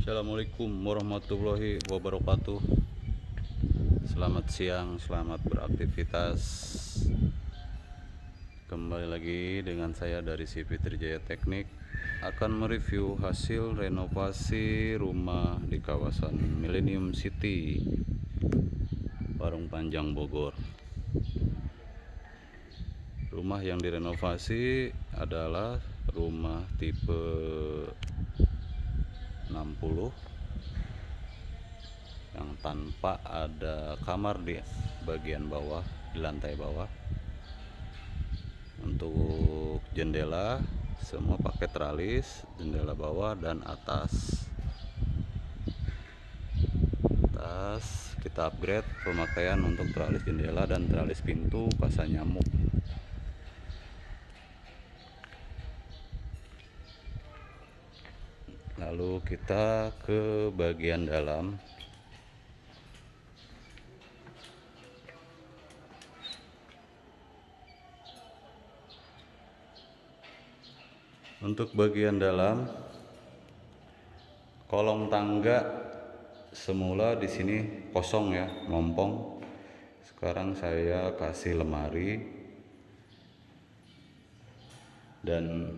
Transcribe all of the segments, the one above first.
Assalamualaikum warahmatullahi wabarakatuh. Selamat siang, selamat beraktivitas. Kembali lagi dengan saya dari CV Trijaya Teknik, akan mereview hasil renovasi rumah di kawasan Millennium City, Parung Panjang, Bogor. Rumah yang direnovasi adalah rumah tipe 60 yang tanpa ada kamar di bagian bawah, di lantai bawah. Untuk jendela semua pakai teralis, jendela bawah dan atas kita upgrade pemakaian untuk teralis jendela dan teralis pintu pasang nyamuk. Lalu kita ke bagian dalam. Untuk bagian dalam, kolong tangga semula di sini kosong ya, mompong. Sekarang saya kasih lemari dan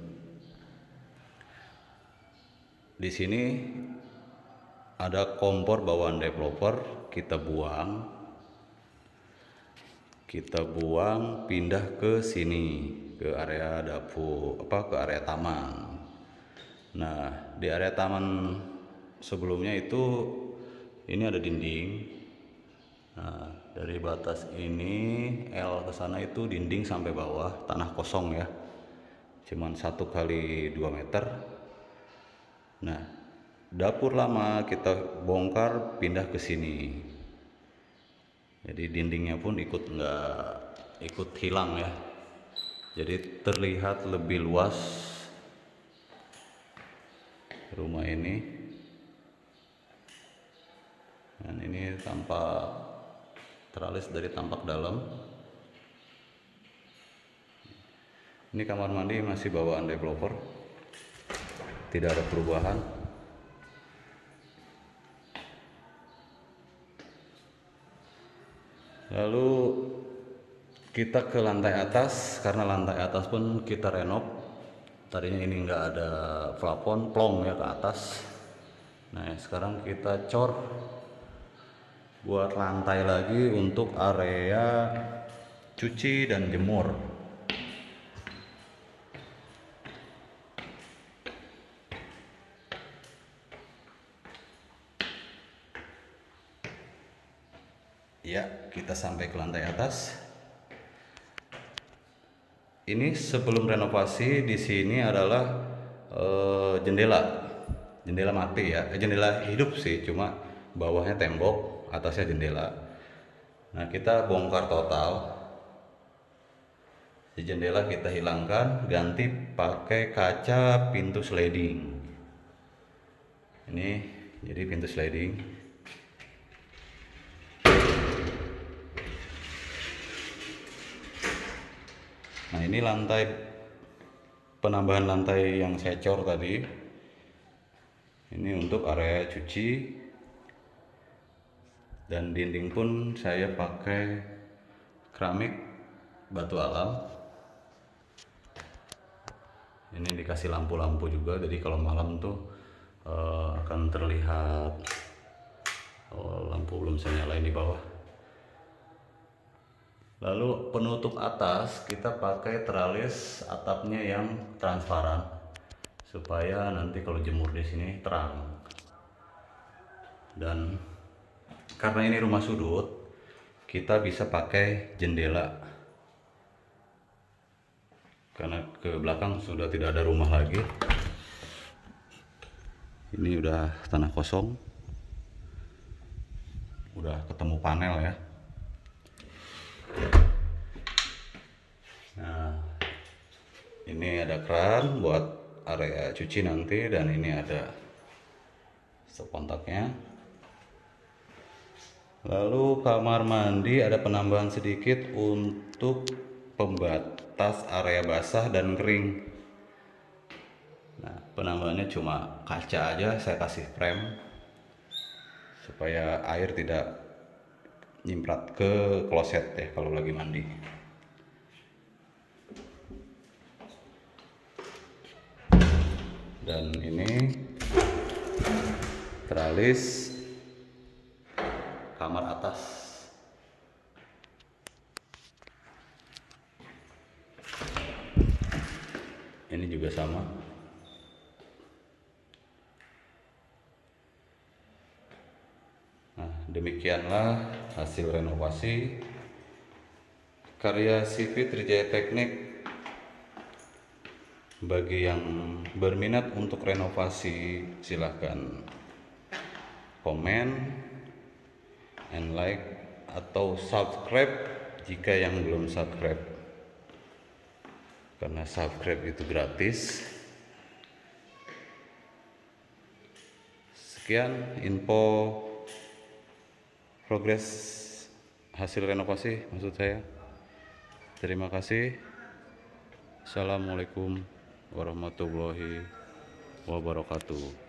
di sini ada kompor bawaan developer, kita buang pindah ke sini, ke area dapur, ke area taman. Nah, di area taman sebelumnya itu ini ada dinding. Nah, dari batas ini L ke sana itu dinding sampai bawah, tanah kosong ya, cuman 1 kali 2 meter. Nah, dapur lama kita bongkar pindah ke sini. Jadi dindingnya pun ikut hilang ya. Jadi terlihat lebih luas rumah ini. Dan ini tampak teralis dari tampak dalam. Ini kamar mandi masih bawaan developer, tidak ada perubahan. Lalu kita ke lantai atas, karena lantai atas pun kita renov. Tadinya ini enggak ada plafon, plong ya ke atas. Nah, sekarang kita cor buat lantai lagi untuk area cuci dan jemur. Ya, kita sampai ke lantai atas. Ini sebelum renovasi, di sini adalah jendela mati ya, jendela hidup sih, cuma bawahnya tembok, atasnya jendela. Nah, kita bongkar total. Di jendela kita hilangkan, ganti pakai kaca pintu sliding. Ini jadi pintu sliding. Nah, ini penambahan lantai yang saya cor tadi. Ini untuk area cuci, dan dinding pun saya pakai keramik batu alam. Ini dikasih lampu-lampu juga, jadi kalau malam tuh akan terlihat. Lampu belum saya nyalain di bawah. Lalu penutup atas kita pakai teralis atapnya yang transparan supaya nanti kalau jemur di sini terang. Dan karena ini rumah sudut, kita bisa pakai jendela. Karena ke belakang sudah tidak ada rumah lagi. Ini udah tanah kosong. Udah ketemu panel ya. Nah, ini ada keran buat area cuci nanti, dan ini ada stop kontaknya. Lalu kamar mandi ada penambahan sedikit untuk pembatas area basah dan kering. Nah, penambahannya cuma kaca aja, saya kasih frame supaya air tidak nyimprat ke kloset ya kalau lagi mandi. Dan ini teralis kamar atas. Ini juga sama. Nah, demikianlah hasil renovasi karya CV Trijaya Teknik. Bagi yang berminat untuk renovasi, silahkan komen and like atau subscribe jika yang belum subscribe, karena subscribe itu gratis. Sekian info progres hasil renovasi maksud saya. Terima kasih. Assalamualaikum warahmatullahi wabarakatuh.